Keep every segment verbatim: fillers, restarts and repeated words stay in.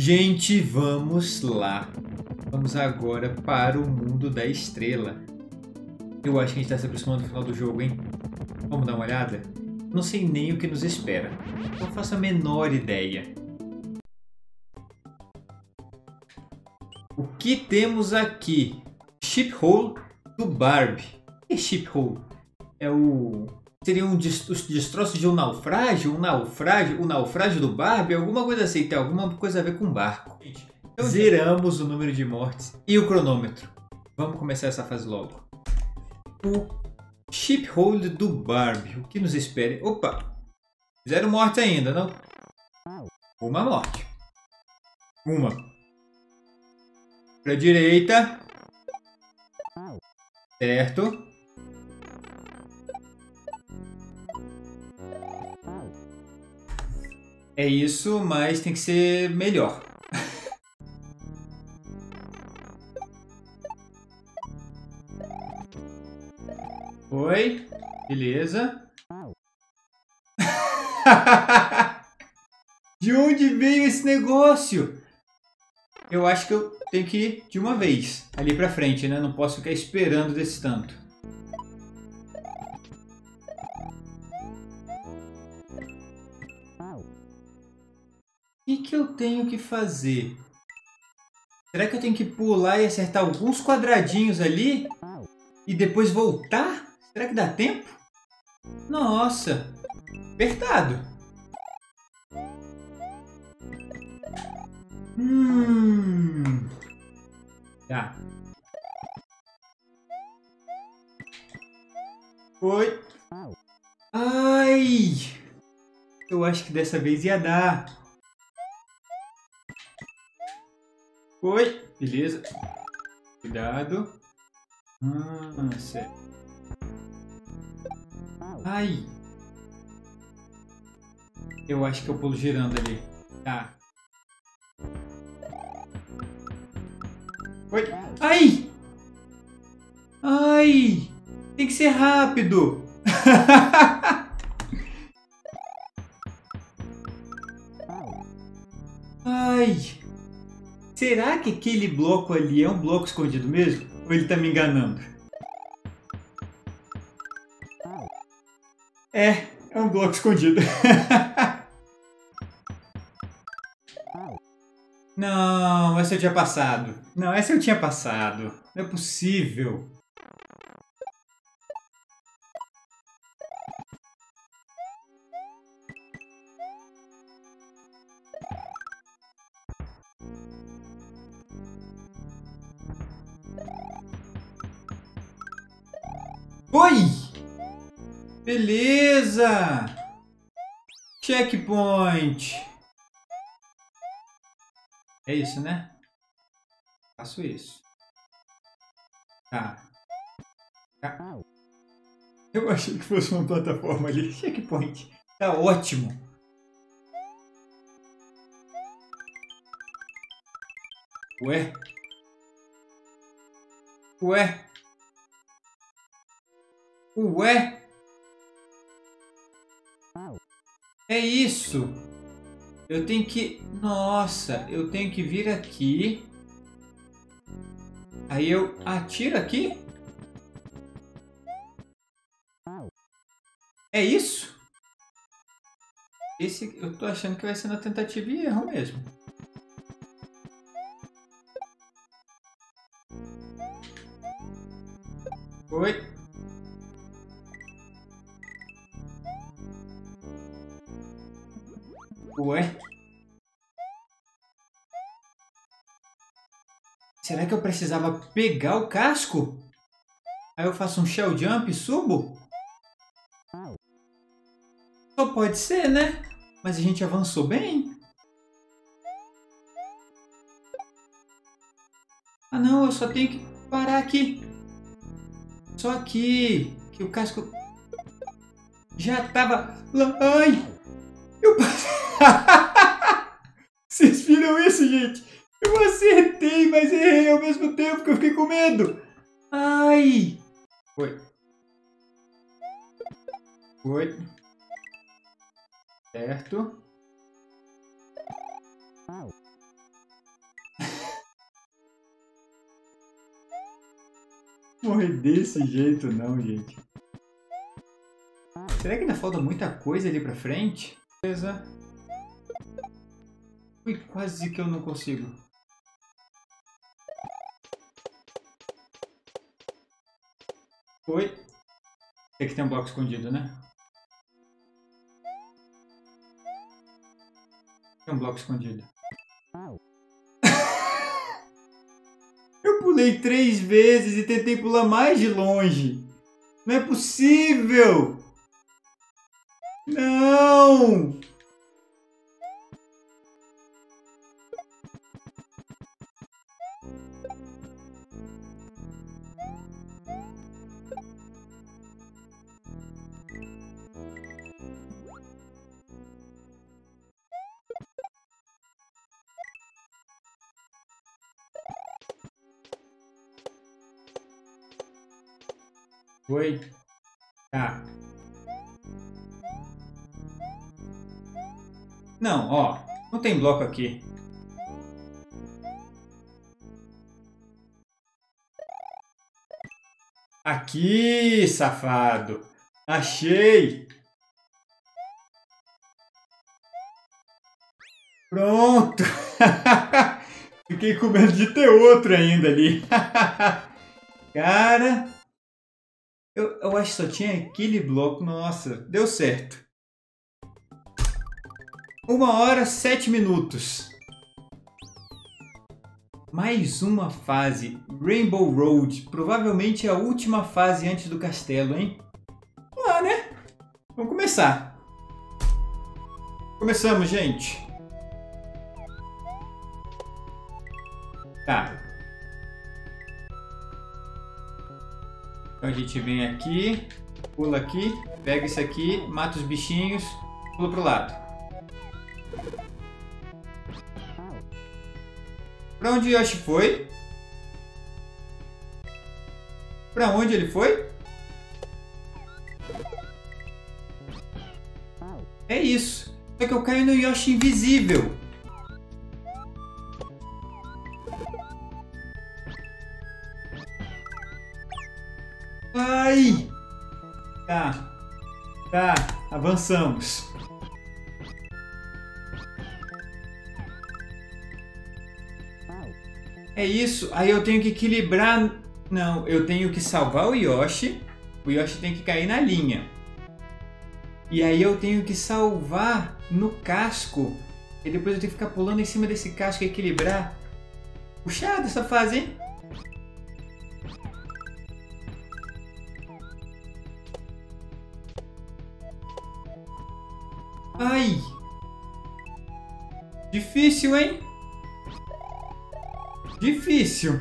Gente, vamos lá. Vamos agora para o mundo da estrela. Eu acho que a gente está se aproximando do final do jogo, hein? Vamos dar uma olhada? Não sei nem o que nos espera. Não faço a menor ideia. O que temos aqui? Ship Hole do Barbie. O que é Ship Hole? É o... Seria um destroço de um naufrágio? Um naufrágio? O naufrágio do Barbie? Alguma coisa assim. Tem alguma coisa a ver com barco. Então, zeramos o número de mortes e o cronômetro. Vamos começar essa fase logo. O Ship Hole do Barbie. O que nos espera? Opa! Zero mortes ainda, não? Uma morte. Uma. Para a direita. Certo. É isso, mas tem que ser melhor. Oi, beleza. De onde veio esse negócio? Eu acho que eu tenho que ir de uma vez ali pra frente, né? Não posso ficar esperando desse tanto. O que que eu tenho que fazer? Será que eu tenho que pular e acertar alguns quadradinhos ali? E depois voltar? Será que dá tempo? Nossa! Apertado! Hum... Tá. Foi. Ai! Eu acho que dessa vez ia dar. Foi. Beleza. Cuidado. Ah, certo. Ai! Eu acho que eu pulo girando ali. Tá. Foi. Ai! Ai! Tem que ser rápido! Ai! Será que aquele bloco ali é um bloco escondido mesmo? Ou ele tá me enganando? É, é um bloco escondido. Não, essa eu tinha passado. Não, essa eu tinha passado. Não é possível. Foi! Beleza! Checkpoint! É isso, né? Faço isso. Tá. Tá. Eu achei que fosse uma plataforma ali. Checkpoint. Tá ótimo. Ué? Ué? Ué? É isso. Eu tenho que... Nossa, eu tenho que vir aqui. Aí eu atiro aqui? É isso? Esse eu tô achando que vai ser na tentativa e erro mesmo. Foi. Ué? Será que eu precisava pegar o casco? Aí eu faço um shell jump e subo? Só pode ser, né? Mas a gente avançou bem. Ah não, eu só tenho que parar aqui. Só aqui. Que o casco já tava... Ai! Eu passei... Vocês viram isso, gente? Eu acertei, mas errei ao mesmo tempo que eu fiquei com medo. Ai! Foi. Foi. Certo. Morrer desse jeito não, gente. Será que ainda falta muita coisa ali pra frente? Beleza. Ui, quase que eu não consigo. Oi. Tem que ter um bloco escondido, né? Tem um bloco escondido. Eu pulei três vezes e tentei pular mais de longe. Não é possível! Não! Foi? Tá. Não, ó. Não tem bloco aqui. Aqui, safado. Achei. Pronto. Fiquei com medo de ter outro ainda ali. Cara... Eu, eu acho que só tinha aquele bloco. Nossa, deu certo. Uma hora, sete minutos. Mais uma fase. Rainbow Road. Provavelmente a última fase antes do castelo, hein? Vamos lá, né? Vamos começar. Começamos, gente. Tá. Então a gente vem aqui, pula aqui, pega isso aqui, mata os bichinhos, pula pro lado. Pra onde o Yoshi foi? Pra onde ele foi? É isso. Só que eu caio no Yoshi invisível. Ai! Tá. Tá. Avançamos. É isso. Aí eu tenho que equilibrar... Não, eu tenho que salvar o Yoshi. O Yoshi tem que cair na linha. E aí eu tenho que salvar no casco. E depois eu tenho que ficar pulando em cima desse casco e equilibrar. Puxada essa fase, hein? Ai! Difícil, hein? Difícil.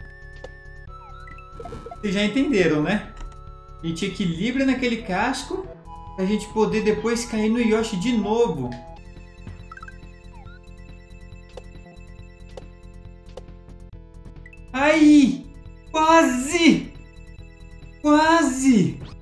Vocês já entenderam, né? A gente equilibra naquele casco pra gente poder depois cair no Yoshi de novo. Ai! Quase! Quase!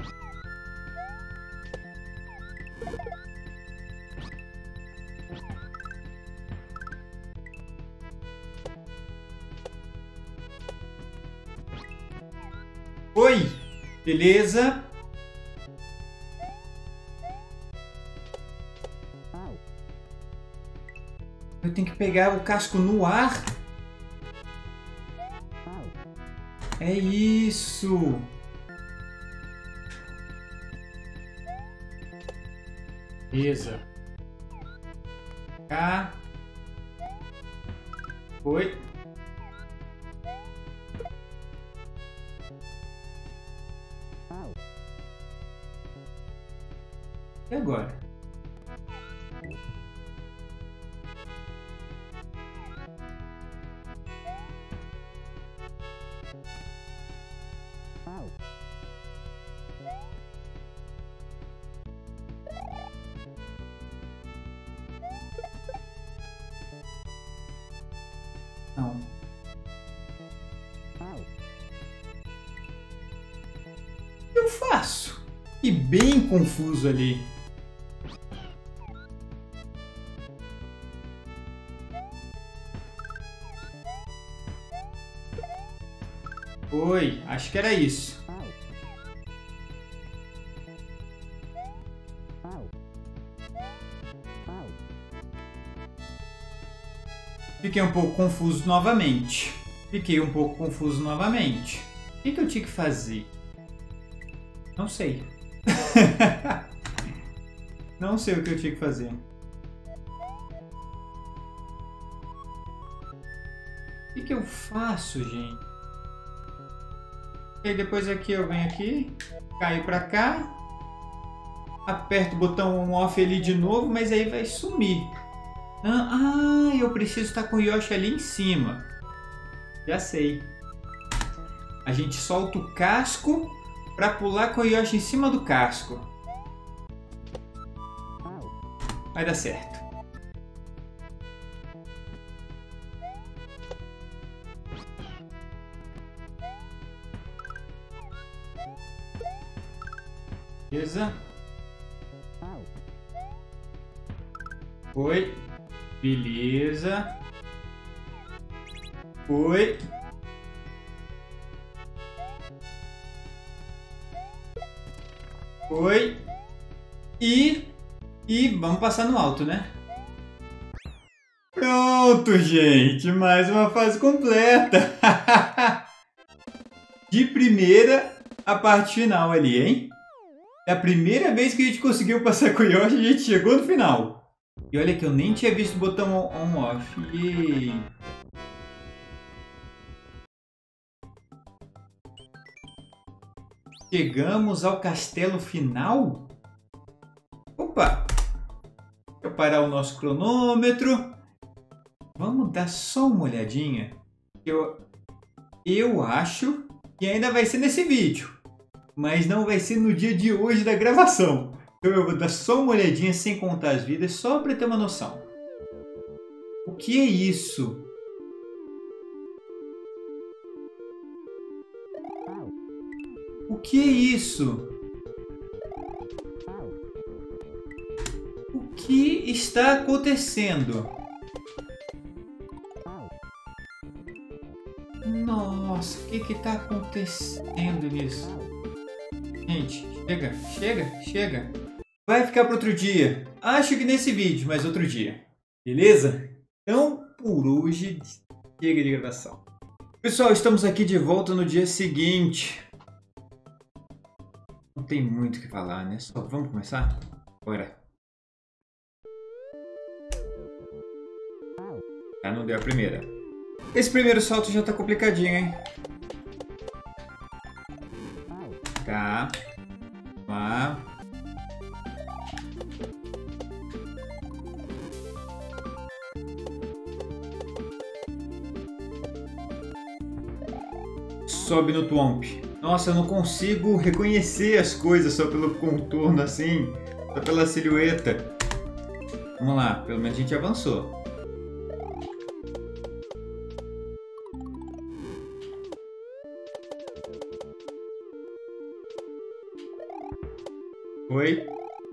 Oi! Beleza? Eu tenho que pegar o casco no ar. É isso! Beleza. Cá. Foi. E agora? Não. O que eu faço? E bem confuso ali. Foi, acho que era isso. Fiquei um pouco confuso novamente. Fiquei um pouco confuso novamente. O que, que eu tinha que fazer? Não sei. Não sei o que eu tinha que fazer. O que, que eu faço, gente? E aí depois aqui eu venho aqui, caio pra cá, aperto o botão on-off ali de novo, mas aí vai sumir. Ah, eu preciso estar com o Yoshi ali em cima. Já sei. A gente solta o casco para pular com o Yoshi em cima do casco. Vai dar certo. Beleza. Foi. Beleza. Foi. Foi. E... E vamos passar no alto, né? Pronto, gente. Mais uma fase completa. De primeira a parte final ali, hein? É a primeira vez que a gente conseguiu passar com o Yoshi, a gente chegou no final. E olha que eu nem tinha visto o botão on-off. E... chegamos ao castelo final? Opa! Deixa eu parar o nosso cronômetro. Vamos dar só uma olhadinha. Eu, eu acho que ainda vai ser nesse vídeo. Mas não vai ser no dia de hoje da gravação. Então eu vou dar só uma olhadinha sem contar as vidas, só para ter uma noção. O que é isso? O que é isso? O que está acontecendo? Nossa, o que está acontecendo nisso? Gente, chega, chega, chega. Vai ficar para outro dia. Acho que nesse vídeo, mas outro dia. Beleza? Então, por hoje, chega de gravação. Pessoal, estamos aqui de volta no dia seguinte. Não tem muito o que falar, né? Só vamos começar? Bora. Ah, não deu a primeira. Esse primeiro salto já tá complicadinho, hein? Tá. Lá. Sobe no Twomp. Nossa, eu não consigo reconhecer as coisas só pelo contorno assim, só pela silhueta. Vamos lá, pelo menos a gente avançou. Foi.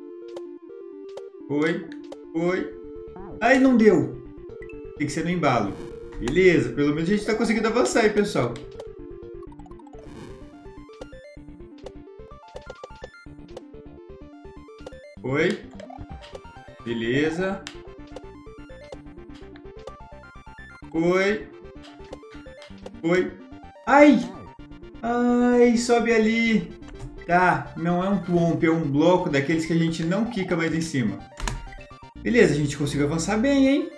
Foi. Foi. Ai, não deu. Tem que ser no embalo. Beleza, pelo menos a gente tá conseguindo avançar aí, pessoal. Foi. Beleza. Foi. Foi. Ai! Ai, sobe ali. Tá, não é um Twomp, é um bloco daqueles que a gente não quica mais em cima. Beleza, a gente conseguiu avançar bem, hein?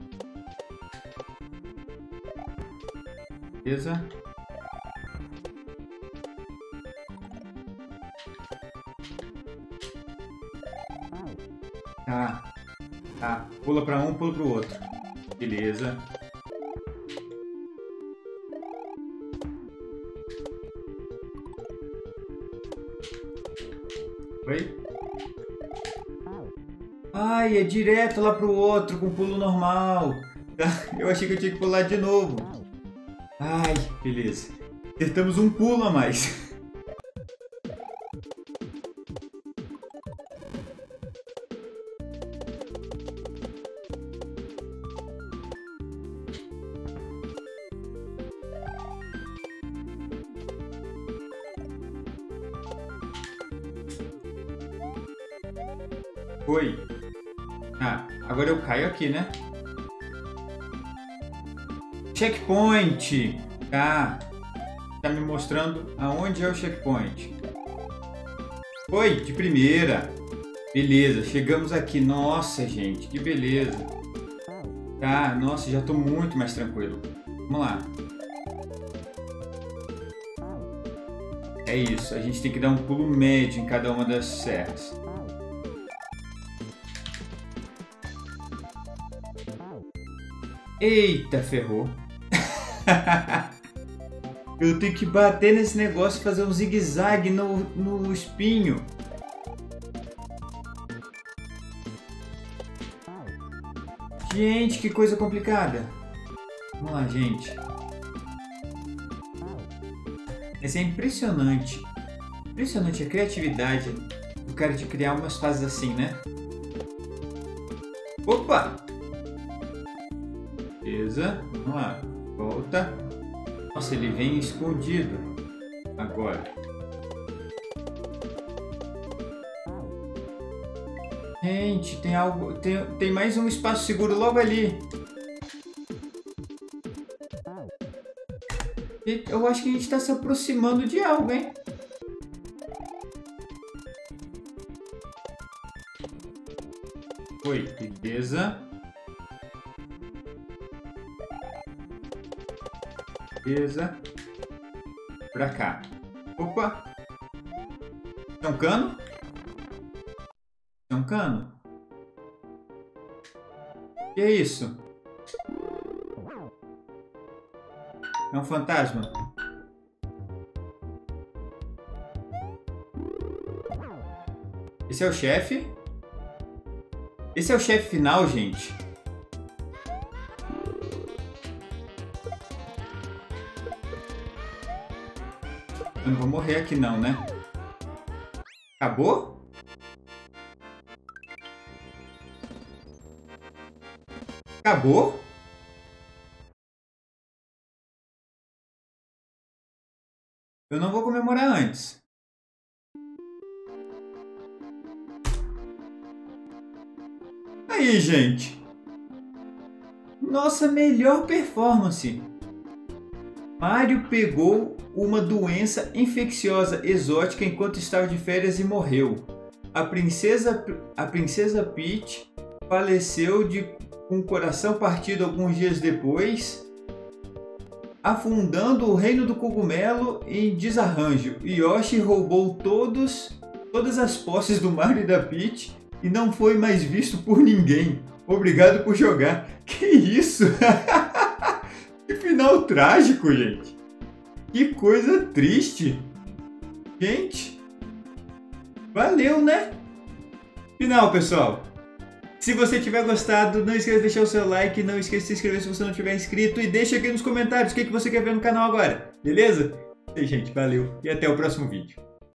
Beleza. Tá. Tá. Pula pra um, pula pro outro. Beleza. Oi? Ai, é direto lá pro outro com pulo normal. Eu achei que eu tinha que pular de novo. Ai, beleza. Acertamos um pulo a mais. Foi. Ah, agora eu caio aqui, né? Checkpoint. Tá. Tá me mostrando aonde é o checkpoint. Foi, de primeira. Beleza, chegamos aqui. Nossa, gente, que beleza. Tá, nossa, já tô muito mais tranquilo. Vamos lá. É isso, a gente tem que dar um pulo médio em cada uma das serras. Eita, ferrou. Eu tenho que bater nesse negócio e fazer um zigue-zague no, no espinho. Gente, que coisa complicada. Vamos lá, gente. Esse é impressionante. Impressionante a criatividade do cara de criar umas fases assim, né? Opa! Beleza, vamos lá. Volta. Nossa, ele vem escondido. Agora. Gente, tem algo. Tem, tem mais um espaço seguro logo ali. Eu acho que a gente está se aproximando de algo, hein? Foi, beleza. Beleza. Pra cá. Opa. É um cano? É um cano? Que é isso? É um fantasma? Esse é o chefe? Esse é o chefe final, gente. Eu não vou morrer aqui não, né? Acabou? Acabou? Eu não vou comemorar antes. Aí, gente. Nossa melhor performance. Mario pegou uma doença infecciosa exótica enquanto estava de férias e morreu. A princesa, a princesa Peach faleceu de, com o coração partido alguns dias depois, afundando o reino do cogumelo em desarranjo. Yoshi roubou todos, todas as posses do Mario e da Peach e não foi mais visto por ninguém. Obrigado por jogar. Que isso? Que final trágico, gente. Que coisa triste. Gente, valeu, né? Final, pessoal. Se você tiver gostado, não esqueça de deixar o seu like, não esqueça de se inscrever se você não tiver inscrito e deixa aqui nos comentários o que você quer ver no canal agora, beleza? E, gente, valeu e até o próximo vídeo.